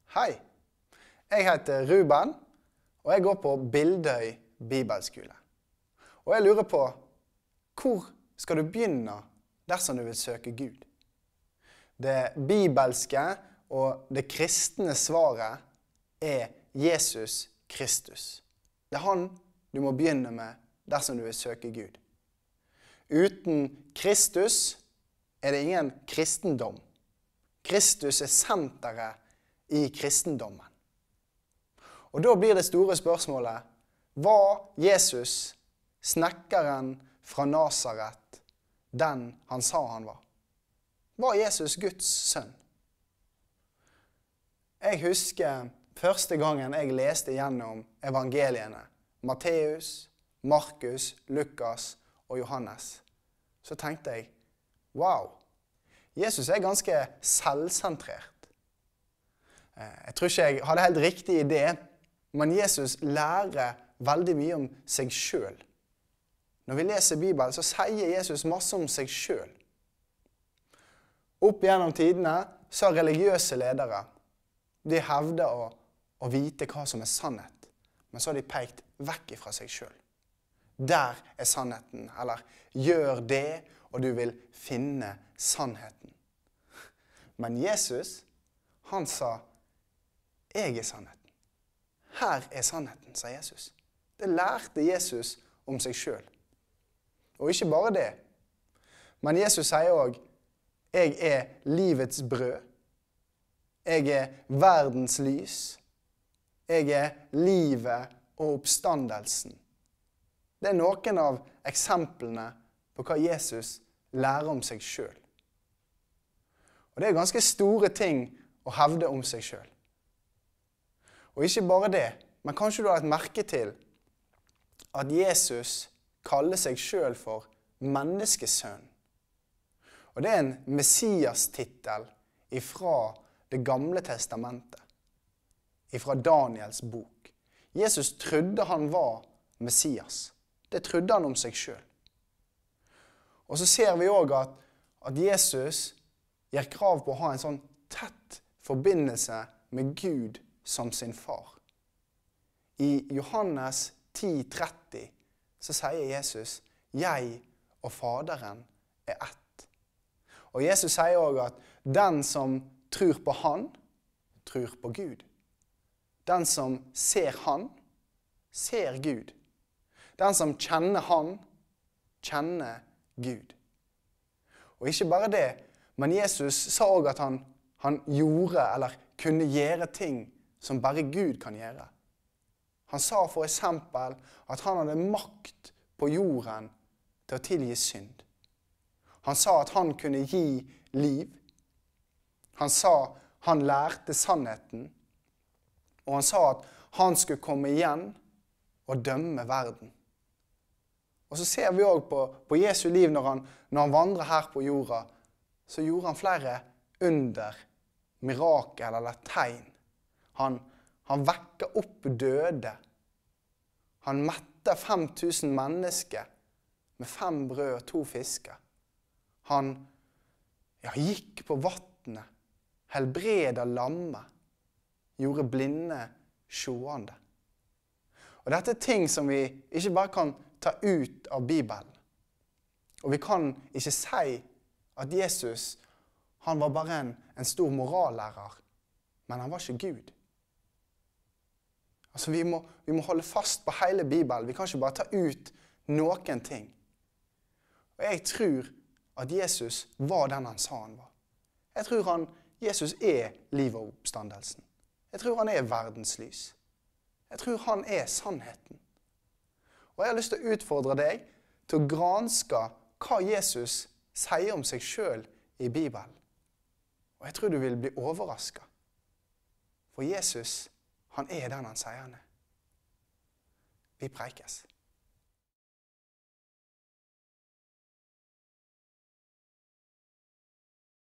Hei, jeg heter Ruben, og jeg går på Bildøy Bibelskole. Og jeg lurer på, hvor skal du begynne dersom du vil søke Gud? Det bibelske og det kristne svaret er Jesus Kristus. Det er han du må begynne med dersom du vil søke Gud. Uten Kristus er det ingen kristendom. Kristus er senteret i kristendommen. Og da blir det store spørsmålet, var Jesus, snekkeren fra Nazaret, den han sa han var? Var Jesus Guds sønn? Jeg husker første gangen jeg leste gjennom evangeliene, Matteus, Markus, Lukas og Johannes, så tenkte jeg, wow, Jesus er ganske selvsentrert. Jeg tror ikke jeg hadde helt riktig idé, men Jesus lærer veldig mye om seg selv. Når vi leser Bibelen, så sier Jesus masse om seg selv. Opp gjennom tidene så har religiøse ledere, de hevder å vite hva som er sannhet, men så har de pekt vekk fra seg selv. Der er sannheten, eller gjør det, og du vil finne sannheten. Men Jesus, han sa, jeg er sannheten. Her er sannheten, sa Jesus. Det lærte Jesus om seg selv. Og ikke bare det, men Jesus sier også, jeg er livets brød, jeg er verdens lys, jeg er livet og oppstandelsen. Det er noen av eksemplene på hva Jesus lærer om seg selv. Og det er ganske store ting å hevde om seg selv. Og ikke bare det, men kanskje du har et merke til at Jesus kaller seg selv for menneskesønn. Og det er en Messias-titel ifra det gamle testamentet, ifra Daniels bok. Jesus trodde han var Messias. Det trodde han om seg selv. Og så ser vi også at Jesus gjør krav på å ha en sånn tett forbindelse med Gud som sin far. I Johannes 10:30 så sier Jesus, jeg og Faderen er ett. Og Jesus sier også at den som tror på han, tror på Gud. Den som ser han, ser Gud. Den som kjenner han, kjenner Gud. Og ikke bare det, men Jesus sa også at han gjorde eller kunne gjøre ting som bare Gud kan gjøre. Han sa for eksempel at han hadde makt på jorden til å tilgi synd. Han sa at han kunne gi liv. Han sa han lærte sannheten. Og han sa at han skulle komme igjen og dømme verden. Og så ser vi også på Jesu liv når han vandrer her på jorda, så gjorde han flere under, mirakel eller tegn. Han vekker opp døde. Han metter 5000 mennesker med 5 brød og 2 fisker. Han gikk på vattnet, helbreda lamme, gjorde blinde seende. Og dette er ting som vi ikke bare kan ta ut av Bibelen. Og vi kan ikke si at Jesus, han var bare en stor morallærer, men han var ikke Gud. Altså vi må holde fast på hele Bibelen. Vi kan ikke bare ta ut noen ting. Og jeg tror at Jesus var den han sa han var. Jeg tror Jesus er livet og oppstandelsen. Jeg tror han er verdens lys. Jeg tror han er sannheten. Og jeg har lyst til å utfordre deg til å granske hva Jesus sier om seg selv i Bibelen. Og jeg tror du vil bli overrasket. For Jesus, han er den han sier han er. Vi preikes.